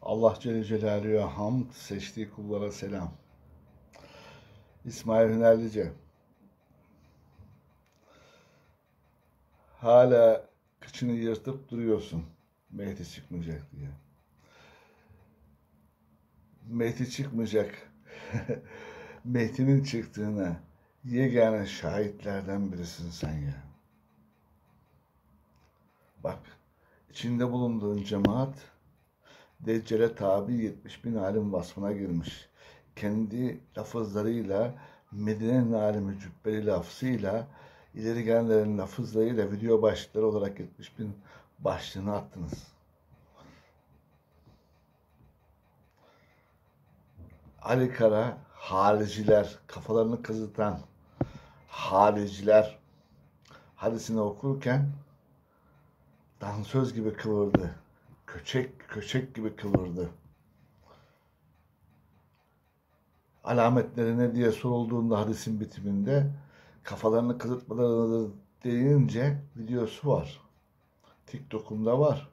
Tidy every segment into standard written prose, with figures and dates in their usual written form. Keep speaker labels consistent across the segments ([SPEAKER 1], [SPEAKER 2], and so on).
[SPEAKER 1] Allah Celle Celaluhu'ya hamd, seçtiği kullara selam. İsmail Hünerlice. Hala kıçını yırtıp duruyorsun Mehdi çıkmayacak diye. Mehdi çıkmayacak. Mehdi'nin çıktığına yegane şahitlerden birisin sen ya. Bak, içinde bulunduğun cemaat Deccale tabi 70 bin alim vasfına girmiş. Kendi lafızlarıyla, Medine'nin alimi cübbeli lafzıyla, ileri gelenlerin lafızlarıyla video başlıkları olarak 70 bin başlığını attınız. Ali Kara, hariciler, kafalarını kazıtan hariciler hadisini okurken dansöz gibi kıvırdı. Köçek gibi kıvırdı. Alametleri ne diye sorulduğunda hadisin bitiminde kafalarını kazıtmaları deyince videosu var. TikTok'umda var.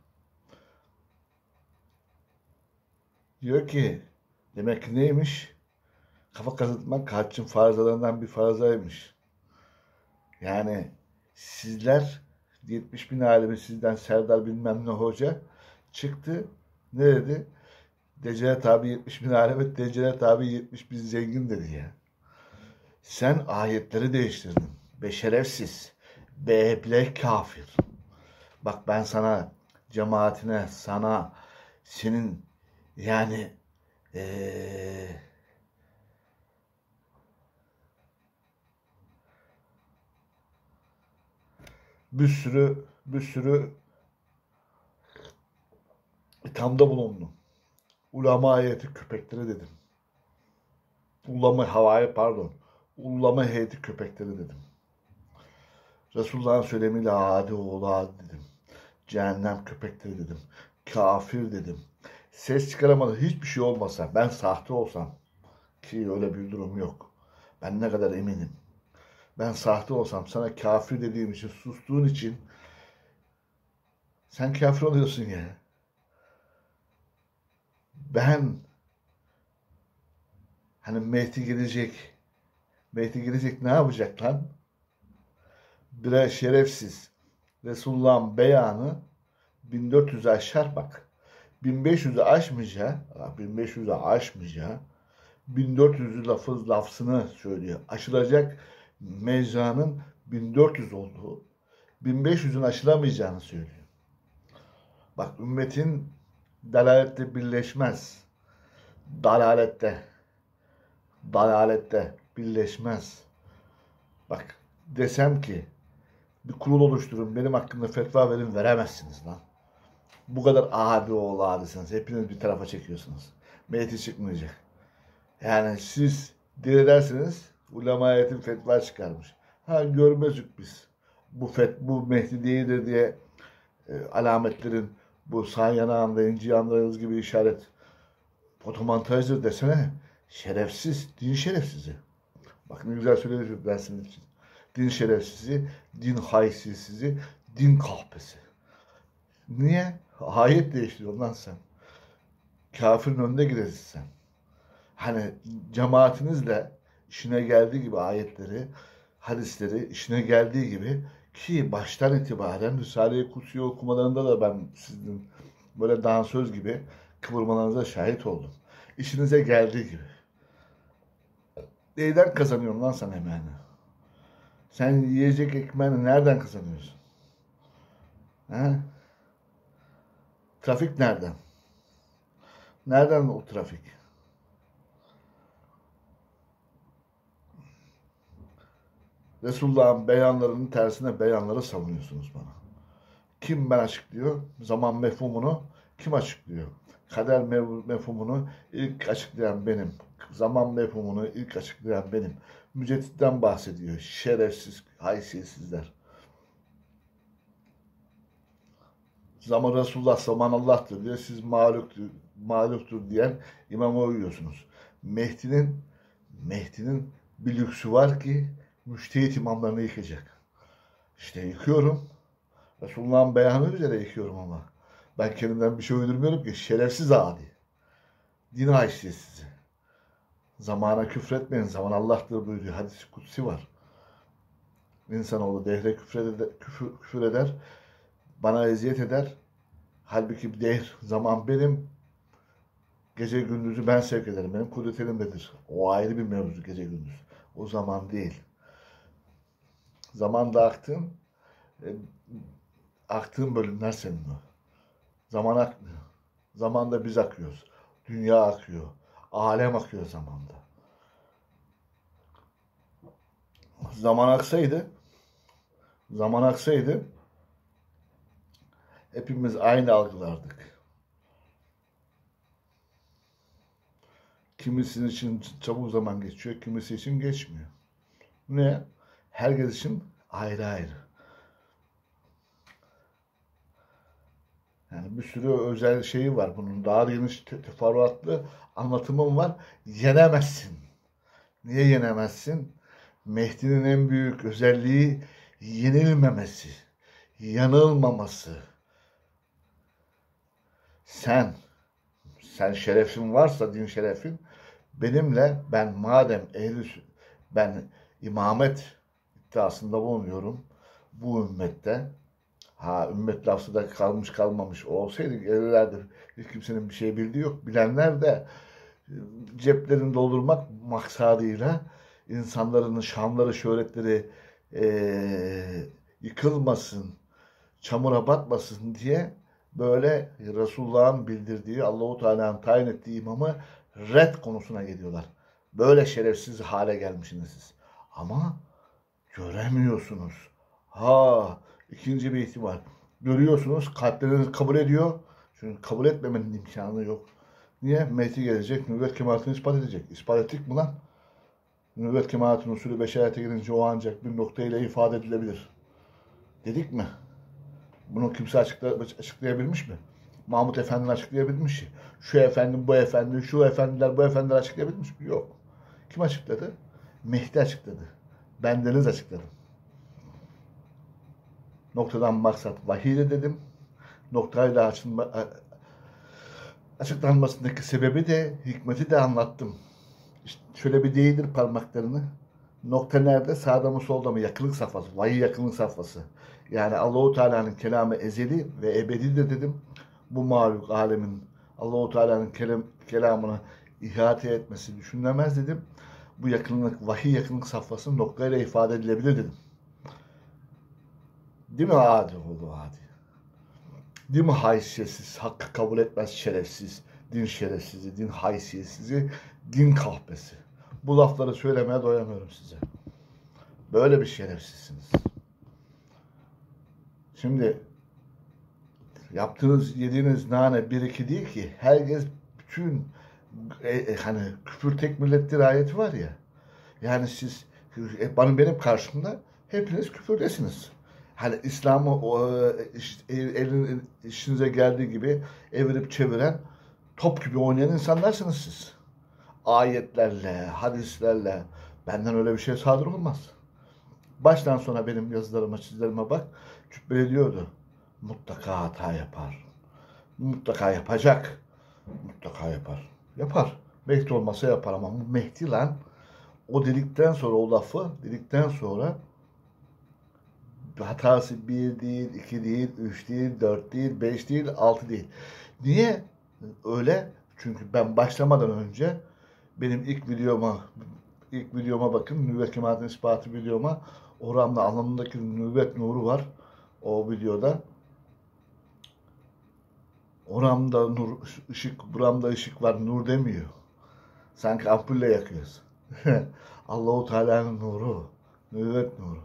[SPEAKER 1] Diyor ki demek ki neymiş? Kafa kazıtmak haccın farzlarından bir farzaymış. Yani sizler 70 bin alemi sizden Serdar bilmem ne hoca çıktı. Ne dedi? Deccale tabi 70 bin alemi, Deccale tabi 70 bin zengin dedi ya. Sen ayetleri değiştirdin. Beşerefsiz. Beble kafir. Bak ben sana, cemaatine, sana, senin yani bir sürü ithamda bulundum. Ulama heyeti köpekleri dedim. Ulama heyeti köpekleri dedim. Resulullah'ın söylemiyle adi oğlu adi dedim. Cehennem köpekleri dedim. Kafir dedim. Ses çıkaramadı. Hiçbir şey olmasa, ben sahte olsam, ki öyle bir durum yok. Ben ne kadar eminim. Ben sahte olsam, sana kafir dediğim için, sustuğun için sen kafir oluyorsun ya. Ben hani Mehdi gelecek ne yapacak lan? Birer şerefsiz. Resulullah'ın beyanı 1400'ü aşar bak. 1500'ü aşmayacağı 1400'ü lafzını söylüyor. Aşılacak mecranın 1400 olduğu, 1500'ün aşılamayacağını söylüyor. Bak ümmetin dalalette birleşmez. Dalalette birleşmez. Bak desem ki bir kurul oluşturun, benim hakkımda fetva verin, veremezsiniz lan. Bu kadar abi oğlu abisiniz. Hepiniz bir tarafa çekiyorsunuz. Mehdi çıkmayacak. Yani siz diredersiniz, ulema heyetin fetva çıkarmış. Ha görmezdik biz. Bu Mehdi değildir diye alametlerin bu sağ yanağında inci yandığınız gibi işaret fotomontajdır desene. Şerefsiz, din şerefsizi. Bak ne güzel söyledim ben senin için. Din şerefsizi, din haysiyetsizi, din kahpesi. Niye? Ayet değiştiriyorsun lan sen. Kafirin önünde gidesin sen. Hani cemaatinizle işine geldiği gibi ayetleri, hadisleri işine geldiği gibi ki baştan itibaren Risale-i Kutsi'yi okumalarında da ben sizin böyle dansöz gibi kıvırmalarınıza şahit oldum. İşinize geldiği gibi. Neyden kazanıyorsun lan sen emeğini? Sen yiyecek ekmeğini nereden kazanıyorsun? He? Trafik nereden? Nereden o trafik? Resulullah'ın beyanlarının tersine beyanları savunuyorsunuz bana. Kim ben açıklıyor? Zaman mefhumunu kim açıklıyor? Kader mefhumunu ilk açıklayan benim. Zaman mefhumunu ilk açıklayan benim. Mücedditten bahsediyor. Şerefsiz, haysiyetsizler. Zaman Resulullah, zaman Allah'tır diyor. Siz mağluptur diyen imama uyuyorsunuz. Mehdi'nin bir lüksü var ki müştehit imamlarını yıkacak. İşte yıkıyorum. Resulullah'ın beyanı üzere yıkıyorum ama. Ben kendimden bir şey uydurmuyorum ki. Şerefsiz adi. Din haysiyetsizi. Zamana küfretmeyin. Zaman Allah'tır buyuruyor. Hadis-i kutsi var. İnsanoğlu dehre küfür eder. Bana eziyet eder. Halbuki dehr, zaman benim. Gece gündüzü ben sevk ederim. Benim kudret elimdedir. O ayrı bir mevzu, gece gündüz. O zaman değil. Zamanda aktığın bölümler senin o. Zaman akmıyor. Zamanda biz akıyoruz. Dünya akıyor. Alem akıyor zamanda. Zaman aksaydı hepimiz aynı algılardık. Kimisinin için çabuk zaman geçiyor, kimisi için geçmiyor. Ne? Herkes için ayrı ayrı. Yani bir sürü özel şeyi var bunun. Daha geniş teferruatlı anlatımım var. Yenemezsin. Niye yenemezsin? Mehdi'nin en büyük özelliği yenilmemesi, yanılmaması. Sen şerefin varsa, din şerefin, benimle, ben imamet iddiasında bulunuyorum bu ümmette. Ümmet lafı da kalmış kalmamış olsaydı evvelerde hiç kimsenin bir şey bildiği yok. Bilenler de ceplerini doldurmak maksadıyla insanların şanları, şöhretleri yıkılmasın, çamura batmasın diye böyle Resulullah'ın bildirdiği, Allahu Teala'nın tayin ettiği imamı red konusuna geliyorlar. Böyle şerefsiz hale gelmişsiniz siz. Ama göremiyorsunuz. İkinci bir ihtimal. Görüyorsunuz, kalpleriniz kabul ediyor. Çünkü kabul etmemenin imkanı yok. Niye? Mehdi gelecek, nübüvvet kemaletini ispat edecek. İspat ettik mi lan? Nübüvvet kemaletinin usulü beşeriyete girince o ancak bir noktayla ifade edilebilir. Dedik mi? Bunu kimse açıklayabilmiş mi? Mahmut Efendi'nin açıklayabilmiş mi? Şu efendim, bu efendi, şu efendiler, bu efendiler açıklayabilmiş mi? Yok. Kim açıkladı? Mehdi açıkladı. Bendeniz açıkladım. Noktadan maksat vahiydi dedim. Noktayla açıklanmasındaki sebebi de, hikmeti de anlattım. İşte şöyle bir değdir parmaklarını. Nokta nerede? Sağda mı solda mı? Yakınlık safhası. Vahiy yakınlık safhası. Yani Allahu Teala'nın kelamı ezeli ve ebedi de dedim. Bu mahluk alemin Allahu Teala'nın kelamını ihate etmesi düşünülemez dedim. Bu yakınlık, vahiy yakınlık safhası noktayla ifade edilebilir dedim. Değil mi adi oldu adi? Değil mi haysiyetsiz, hakkı kabul etmez şerefsiz, din şerefsizi, din haysiyetsizi, din kahpesi. Bu lafları söylemeye doyamıyorum size. Böyle bir şerefsizsiniz. Şimdi yaptığınız, yediğiniz nane bir iki değil ki. Herkes bütün hani küfür tek millettir ayeti var ya. Yani siz benim karşımda hepiniz küfürdesiniz. Hani İslam'ı elin işinize geldiği gibi evirip çeviren, top gibi oynayan insanlarsınız siz. Ayetlerle, hadislerle. Benden öyle bir şey sadır olmaz. Baştan sona benim yazılarıma, çizgilerime bak. Cübbeli diyordu. Mutlaka hata yapar. Mutlaka yapacak. Mutlaka yapar. Yapar. Mehdi olmasa yapar ama bu Mehdi lan, o dedikten sonra, o lafı dedikten sonra hatası 1 değil, 2 değil, 3 değil, 4 değil, 5 değil, 6 değil. Niye öyle? Çünkü ben başlamadan önce benim ilk videoma bakın. Nübüvvet kemaletinin ispatı videoma. Oramda anlamındaki nübüvvet nuru var. O videoda. Oramda nur, ışık, buramda ışık var. Nur demiyor. Sanki ampulle yakıyoruz. Allahu Teala'nın nuru. Nübüvvet nuru.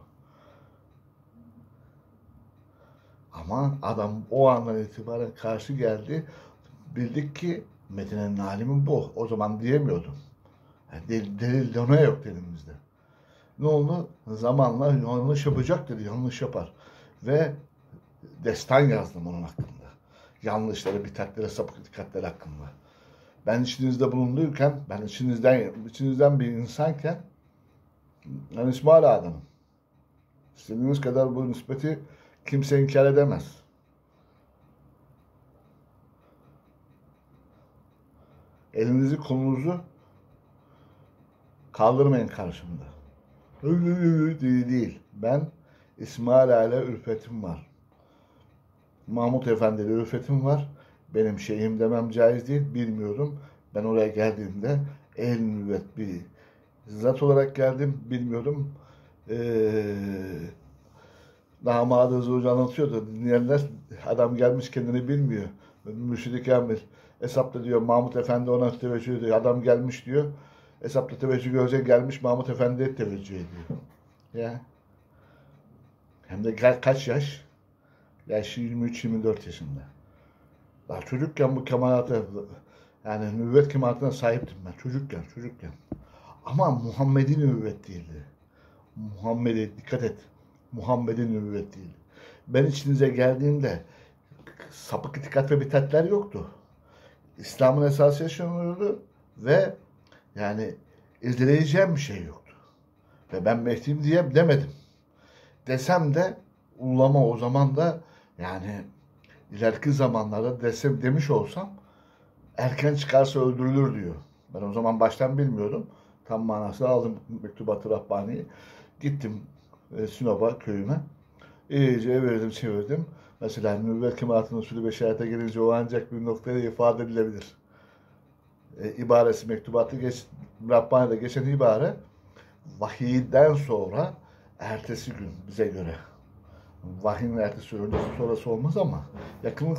[SPEAKER 1] Ama adam o andan itibaren karşı geldi. Bildik ki Medine'nin alimi bu. O zaman diyemiyordum. Yani delil done yok elimizde. Ne oldu? Zamanla yanlış yapacak dedi. Yanlış yapar. Ve destan yazdım onun hakkında. Yanlışları, bitatlere, sapık dikkatleri hakkında. Ben içinizde bulunduyken, ben içinizden bir insanken, ben İsmail adamım. İstediğiniz kadar bu nispeti kimse inkar edemez. Elinizi kolunuzu kaldırmayın karşımda. Değil. Ben İsmail Aile ürfetim var. Mahmut Efendi ile ürfetim var. Benim şeyhim demem caiz değil. Bilmiyorum. Ben oraya geldiğimde ehl nübüvvet bir zat olarak geldim. Bilmiyorum. Damadı Hoca anlatıyordu. Dinleyenler adam gelmiş kendini bilmiyor. Mürşid-i Kamil. Hesapta diyor Mahmut Efendi ona teveccüh ediyor. Adam gelmiş diyor. Hesapta teveccüh görecek gelmiş Mahmut Efendi'ye teveccüh ediyor. Ya. Hem de kaç yaş? Yaşı 23-24 yaşında. Daha çocukken bu kemalata yani nübüvvet kemalatına sahiptim ben. Çocukken. Ama Muhammed'in nübüvvet değildi. Muhammed'e dikkat et. Muhammed'in nübüvvet değildi. Ben içinize geldiğimde sapık itikat ve bitatler yoktu. İslam'ın esası yaşanıyordu ve yani irdeleyeceğim bir şey yoktu. Ve ben Mehdi'yim diye demedim. Desem de ulama o zaman da yani ileriki zamanlarda demiş olsam erken çıkarsa öldürülür diyor. Ben o zaman baştan bilmiyordum. Tam manasını aldım Mektubat-ı Rabbani'yi. Gittim Sinop'a, köyüme. İyice evirdim, çevirdim. Mesela nübüvvet kemalatının usulü beşerete gelince o ancak bir noktaya ifade edilebilir. İbaresi Mektubat-ı Rabbani'de geçen ibare vahiyden sonra ertesi gün bize göre. Vahyin ertesi öncesi sonrası olmaz ama yakınlık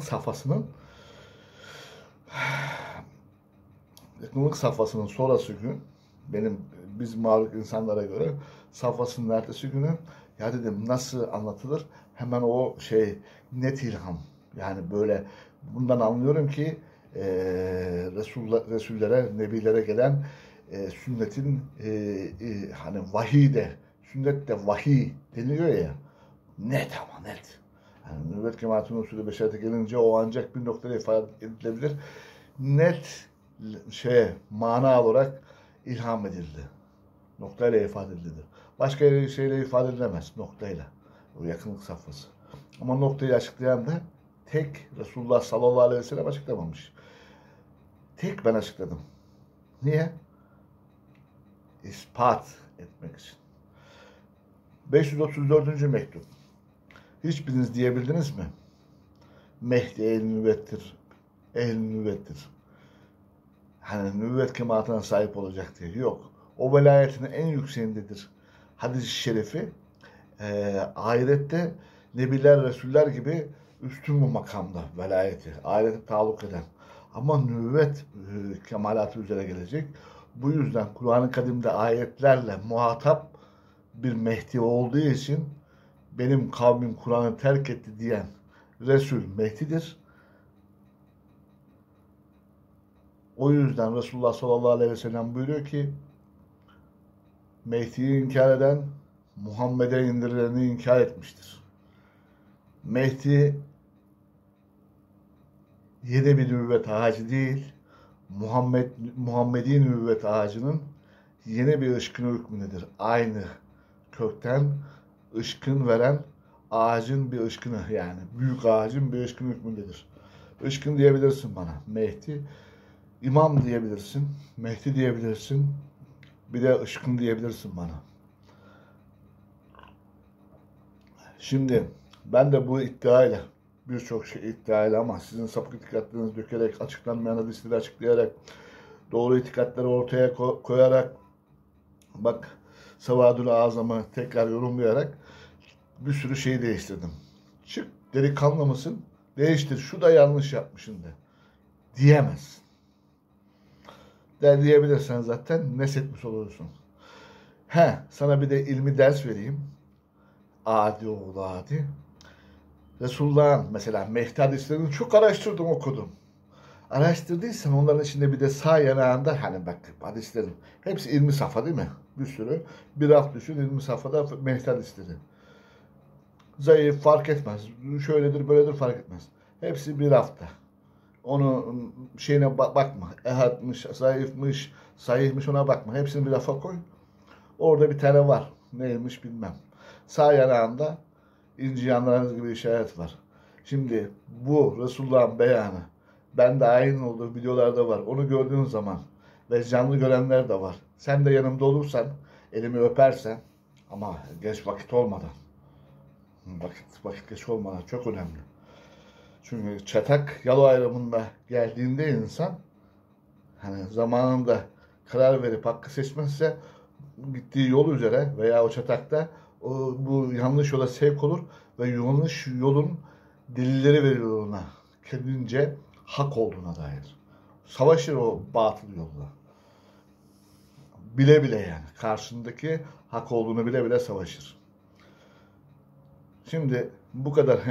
[SPEAKER 1] safhasının sonrası gün biz mağlup insanlara göre safhasının ertesi günü ya dedim nasıl anlatılır? Hemen o net ilham. Yani böyle bundan anlıyorum ki Resullere, Nebilere gelen sünnetin hani vahiy de sünnet de vahiy deniliyor ya net ama net. Yani nübüvvet kemalatının usulü beşerete gelince o ancak bir noktada ifade edilebilir. Net mana olarak ilham edildi. Noktayla ifade edilir. Başka şeyle ifade edilemez noktayla. O yakınlık safhası. Ama noktayı açıklayan da tek Resulullah sallallahu aleyhi ve sellem açıklamamış. Tek ben açıkladım. Niye? İspat etmek için. 534. mektup. Hiçbiriniz diyebildiniz mi? Mehdi ehl-i nübüvvettir. Ehl-i nübüvvettir. Hani nübüvvet kemalatına sahip olacak diye. Yok. O velayetin en yükseğindedir. Hadis-i şerifi ahirette nebiler, resuller gibi üstün bu makamda velayeti. Ahirete taluk eden. Ama nübüvvet kemalatı üzere gelecek. Bu yüzden Kur'an-ı Kerim'de ayetlerle muhatap bir Mehdi olduğu için benim kavmim Kur'an'ı terk etti diyen Resul Mehdi'dir. O yüzden Resulullah sallallahu aleyhi ve sellem buyuruyor ki Mehdi'yi inkar eden Muhammed'e indirileni inkar etmiştir. Mehdi yeni bir nübüvvet ağacı değil, Muhammedi nübüvvet ağacının yeni bir ışkın hükmündedir. Aynı kökten ışkın veren ağacın bir ışkını yani büyük ağacın bir ışkın hükmündedir. Işkın diyebilirsin bana. Mehdi. İmam diyebilirsin. Mehdi diyebilirsin. Bir de ışkın diyebilirsin bana. Şimdi ben de bu iddiayla birçok şey iddiayla ama sizin sapık itikatlarınızı dökerek, açıklanmayan hadisleri açıklayarak, doğru itikatları ortaya koyarak, bak Savadül Azam'ı tekrar yorumlayarak bir sürü şey değiştirdim. Çık delikanlı mısın? Değiştir. Şu da yanlış yapmışsın de. Diyemez. Diyebilirsen zaten nesetmiş olursun. Sana bir de ilmi ders vereyim. Adi oğlu adi. Resulullah'ın mesela Mehdi hadislerini çok araştırdım, okudum. Araştırdıysan onların içinde bir de sağ yanağında hani bak hadislerin hepsi ilmi safa değil mi? Bir sürü. Bir raf düşün ilmi safhada Mehdi hadisleri. Zayıf fark etmez. Şöyledir böyledir fark etmez. Hepsi bir rafta. Onun şeyine bakma. Ehadmış, zayıfmış, sahihmiş ona bakma. Hepsini bir rafa koy. Orada bir tane var. Neymiş bilmem. Sağ yanağında inci yanlarınız gibi işaret var. Şimdi bu Resulullah'ın beyanı Ben de aynı olduğu videolarda var. Onu gördüğün zaman ve canlı görenler de var. Sen de yanımda olursan, elimi öpersen ama geç vakit olmadan. Vakit geç olmadan çok önemli. Çünkü çatak yol ayrımında geldiğinde insan hani zamanında karar verip hakkı seçmezse gittiği yol üzere veya o çatakta bu yanlış yola sevk olur ve yanlış yolun delilleri veriyor ona. Kendince hak olduğuna dair. Savaşır o batıl yolla. Bile bile yani. Karşındaki hak olduğunu bile bile savaşır. Şimdi bu kadar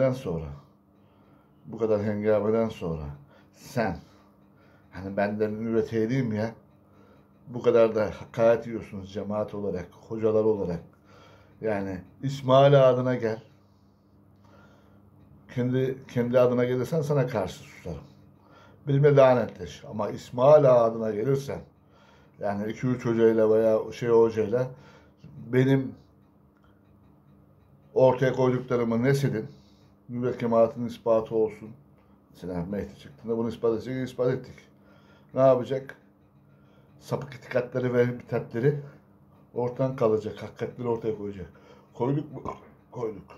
[SPEAKER 1] hengameden sonra sen hani benden üreteyliyim ya, bu kadar da hakaret ediyorsunuz cemaat olarak, hocalar olarak. Yani İsmail adına gel. Kendi adına gelirsen sana karşı susarım. Benimle lanetleş. Ama İsmail adına gelirsen yani 2-3 hocayla veya hocayla benim ortaya koyduklarımı nesedin. Nübet kemaatinin ispatı olsun. Mesela Mehdi çıktığında bunu ispat ettik. Ne yapacak? Sapık itikatları ve bitatleri ortadan kalacak. Hakikatleri ortaya koyacak. Koyduk mu? Koyduk.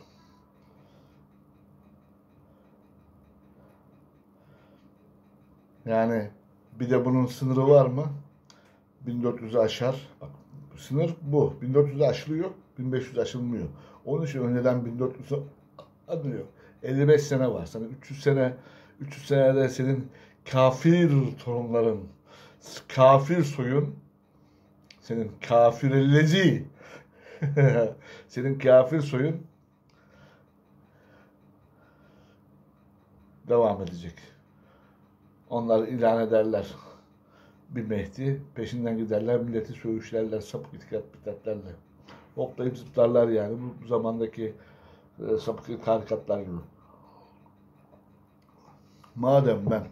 [SPEAKER 1] Yani bir de bunun sınırı var mı? 1400'ü aşar. Bak, sınır bu. 1400'ü aşılıyor, 1500 aşılmıyor. Onun için önceden 1400 anıyor. 55 sene var. Sana 300 senede senin kafir torunların, kafir soyun, senin kafirellezi, senin kafir soyun devam edecek. Onlar ilan ederler bir Mehdi, peşinden giderler, milleti söğüşlerler, sapık bitatlerle. Hoplayıp zıplarlar yani bu zamandaki sapık tarikatlar gibi. Madem ben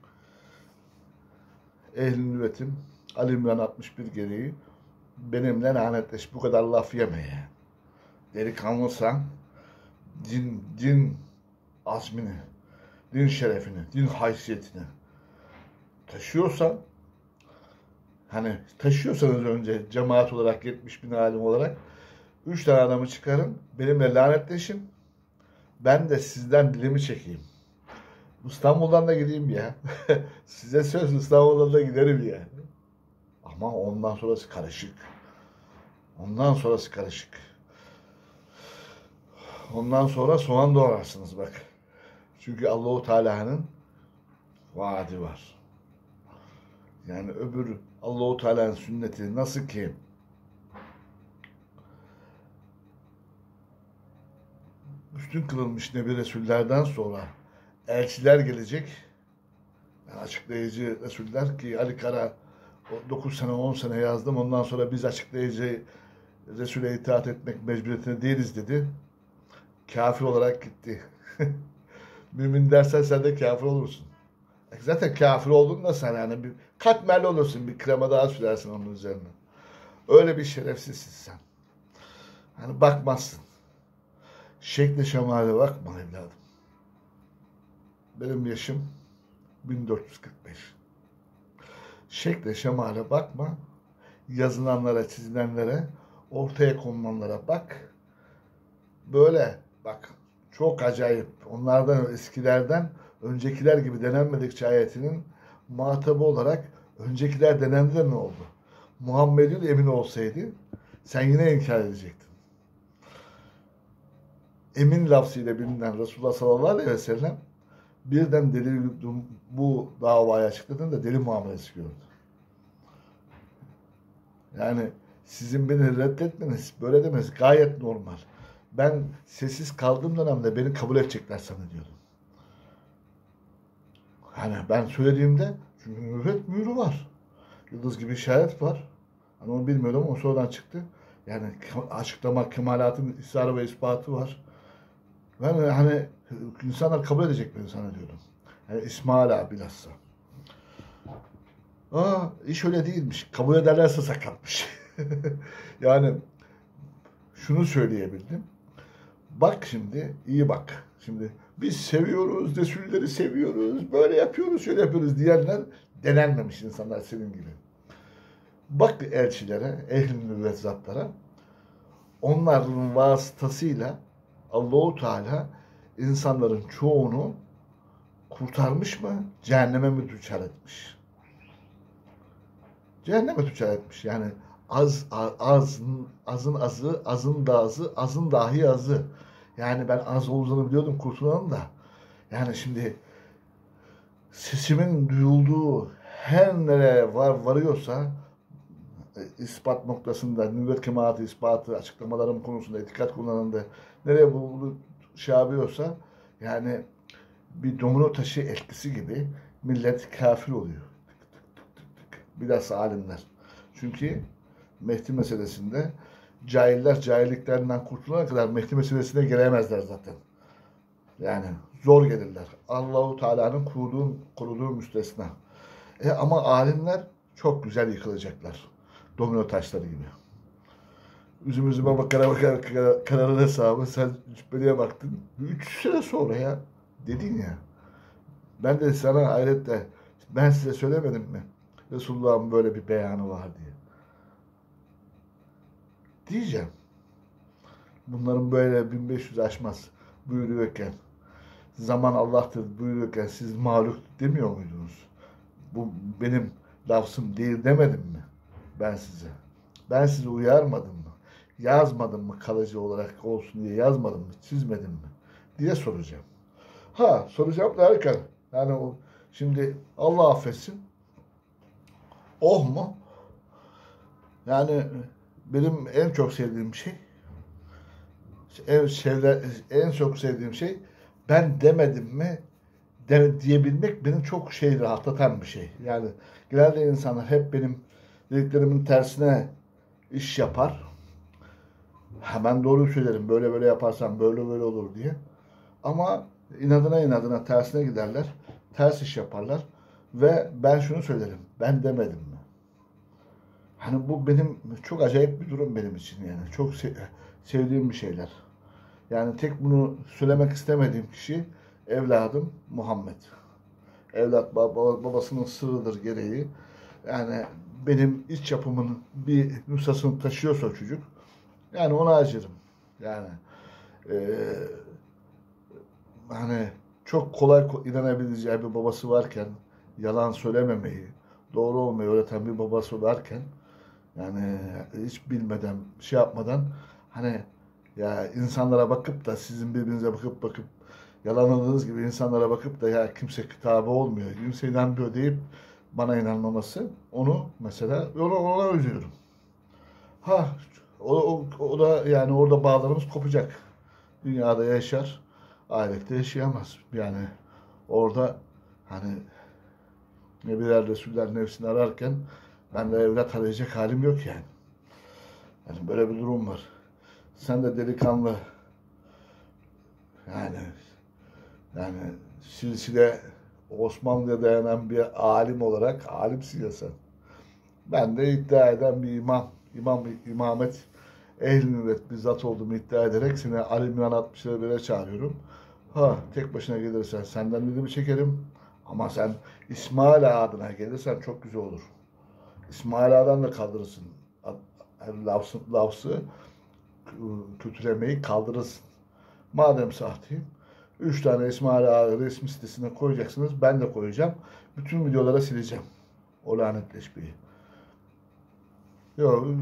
[SPEAKER 1] ehl-i nübbetim, Ali İmran 61 gereği benimle lanetleş, bu kadar laf yeme ya. Delikanlıysan din azmini, din şerefini, din haysiyetini taşıyorsan, hani taşıyorsanız önce cemaat olarak 70 bin alim olarak 3 tane adamı çıkarın, benimle lanetleşin, ben de sizden dilimi çekeyim. İstanbul'dan da gideyim ya. Size söz, İstanbul'dan da giderim ya. Ama ondan sonrası karışık. Ondan sonra soğan doğrarsınız bak. Çünkü Allahu Teala'nın vaadi var. Yani öbür Allahu Teala'nın sünneti nasıl ki üstün kılınmış Nebi Resullerden sonra elçiler gelecek. Yani açıklayıcı Resuller ki Ali Kara 9 sene 10 sene yazdım. Ondan sonra biz açıklayıcı Resul'e itaat etmek mecburiyetinde değiliz dedi. Kafir olarak gitti. Mümin dersen sen de kafir olursun. Zaten kafir oldun da sen yani bir katmerli olursun. Bir krema daha sürersin onun üzerine. Öyle bir şerefsizsin sen. Hani bakmazsın. Şekle şemale bakma evladım. Benim yaşım 1445. Şekle şemale bakma. Yazılanlara, çizilenlere, ortaya konulanlara bak. Böyle bak. Çok acayip. Onlardan eskilerden öncekiler gibi denenmedikçe ayetinin muhatabı olarak öncekiler denendi de ne oldu? Muhammed'in emin olsaydı sen yine inkar edecektin. Emin lafzıyla bilinen Resulullah sallallahu aleyhi ve sellem birden deli bu davayı açıkladığında deli muamelesi gördü. Yani sizin beni reddetmeniz, böyle demeniz gayet normal. Ben sessiz kaldığım dönemde beni kabul edecekler zannediyordum. Hani ben söylediğimde çünkü mühlet mührü var. Yıldız gibi işaret var. Hani onu bilmiyordum, o sonradan çıktı. Yani açıklama, kemalatın ısrarı ve ispatı var. Ben hani insanlar kabul edecek beni zannediyordum. Yani İsmaila bilhassa. İş öyle değilmiş. Kabul ederlerse sakatmış. Yani şunu söyleyebildim. Bak şimdi, iyi bak. Şimdi Biz seviyoruz, Resulleri seviyoruz, böyle yapıyoruz, şöyle yapıyoruz diyenler denenmemiş insanlar senin gibi. Bak elçilere, ehl-i nübüvvet zatlara, onların vasıtasıyla Allahu Teala insanların çoğunu kurtarmış mı, cehenneme mi düçar etmiş? Cehenneme düçar etmiş. Yani azın azı, azın da azı, azın dahi azı. Yani ben az olduğunu biliyordum kurtulanın da. Yani şimdi sesimin duyulduğu her nereye varıyorsa ispat noktasında, nübüvvet kemaati ispatı, açıklamalarım konusunda, etikat konularında nereye bu şey yapıyorsa yani bir domino taşı etkisi gibi millet kafir oluyor. Bilhassa alimler. Çünkü Mehdi meselesinde cahiller cahilliklerinden kurtulana kadar Mehdi meselesine gelemezler zaten. Yani zor gelirler. Allahu Teala'nın koruduğu müstesna. Ama alimler çok güzel yıkılacaklar. Domino taşları gibi. Üzüm üzüme bakara kararın hesabı. Sen cübbeliye baktın. 3 sene sonra ya. Dedin ya. Ben de sana ahirette ben size söylemedim mi? Resulullah'ın böyle bir beyanı var diye. Diyeceğim. Bunların böyle 1500 aşmaz buyuruyorken, zaman Allah'tır buyuruyorken siz mağlup demiyor muydunuz? Bu benim lafzım değil demedim mi ben size? Ben sizi uyarmadım mı? Yazmadım mı kalıcı olarak olsun diye yazmadım mı? Çizmedim mi? Diye soracağım. Soracağım derken yani o şimdi Allah affetsin. Oh mu? Yani benim en çok sevdiğim şey en çok sevdiğim şey ben demedim mi diyebilmek beni çok rahatlatan bir şey. Yani genelde insanlar hep benim dediklerimin tersine iş yapar. Hemen doğru söylerim. Böyle böyle yaparsan böyle böyle olur diye. Ama inadına tersine giderler. Ters iş yaparlar. Ve ben şunu söylerim. Ben demedim mi? Hani bu benim çok acayip bir durum benim için yani. Çok sevdiğim bir şeyler. Yani tek bunu söylemek istemediğim kişi evladım Muhammed. Evlat babasının sırrıdır gereği. Yani benim iç yapımın bir nüshasını taşıyorsa o çocuk. Yani ona acırım. Yani eee, hani çok kolay inanabileceği bir babası varken yalan söylememeyi, doğru olmayı öğreten bir babası varken yani hiç bilmeden, şey yapmadan hani ya insanlara bakıp da sizin birbirinize bakıp yalanladığınız gibi insanlara bakıp da ya kimse kitabı olmuyor, kimse inanmıyor deyip bana inanmaması onu mesela ona üzülüyorum. Ha o da yani orada bağlarımız kopacak. Dünyada yaşar, ahirette yaşayamaz. Yani orada hani Nebiler, Resuller nefsini ararken ben de evlat arayacak halim yok yani. Yani böyle bir durum var. Sen de delikanlı yani yani silsile Osmanlı'ya dayanan bir alim olarak alimsin ya sen. Ben de iddia eden bir imamet ehl-i nübüvvet bir zat olduğumu iddia ederek seni Ali İmran 60'lara çağırıyorum. Tek başına gelirsen senden dilimi çekerim. Ama sen İsmail adına gelirsen çok güzel olur. İsmail Ağa'dan da kaldırırsın. Lafzı kötülemeyi kaldırırsın. Madem sahteyim, 3 tane İsmail Ağa resmi sitesine koyacaksınız. Ben de koyacağım. Bütün videolara sileceğim. O lanetleşmeyi. Yok,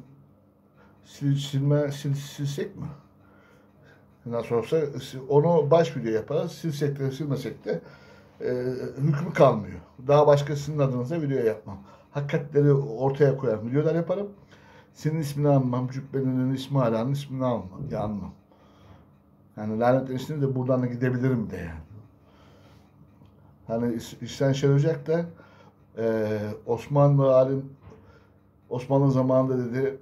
[SPEAKER 1] silsek mi? Nasıl olsa onu baş video yaparız. Silsek de silmesek de hükmü kalmıyor. Daha başkasının adınıza video yapmam. Hakikatleri ortaya koyan videolar yaparım. Senin ismini almam, Cübbeli'nin ismi Ala'nın ismini almam. Yani lanetlenişini de buradan da gidebilirim de yani. Hani işten şey olacak da Osmanlı zamanında dedi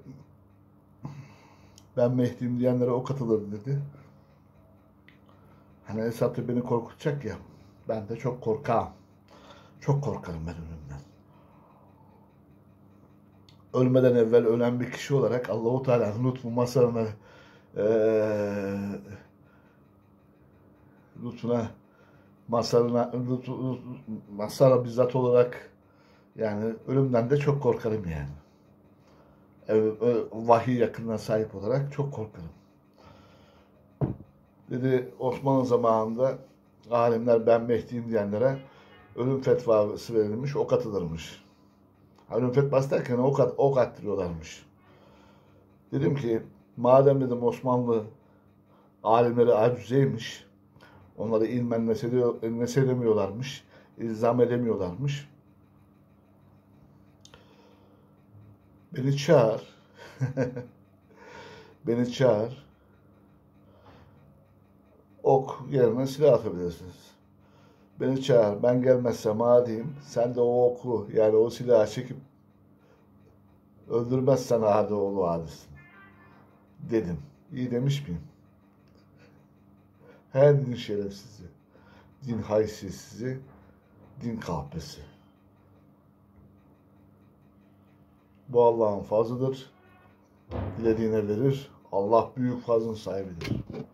[SPEAKER 1] ben Mehdi'yim diyenlere ok atılır dedi. Hani Esad da beni korkutacak ya. Ben de çok korkağım. Çok korkarım ben ölümden. Ölmeden evvel ölen bir kişi olarak Allahu Teala'nın lütfu mazharına Lütfü'ne, Mazhar'a bizzat olarak yani ölümden de çok korkarım yani. Vahiy yakınına sahip olarak çok korkarım. Dedi Osmanlı zamanında alimler ben Mehdi'yim diyenlere ölüm fetvası verilmiş, ok atılırmış. Ölüm fetvası derken ok attırıyorlarmış. Dedim ki madem dedim Osmanlı alimleri acizeymiş, onları ilmen nesedemiyorlarmış, ilzam edemiyorlarmış. Beni çağır, beni çağır, ok yerine silah atabilirsiniz. Beni çağır, ben gelmezsem adiyim, sen de o oku yani o silahı çekip öldürmezsen adi oğlu adisin dedim. İyi demiş miyim? Her din şerefsizi, din haysiyetsizi, din kahpesi. Bu Allah'ın fazlıdır. Dilediğine verir. Allah büyük fazlın sahibidir.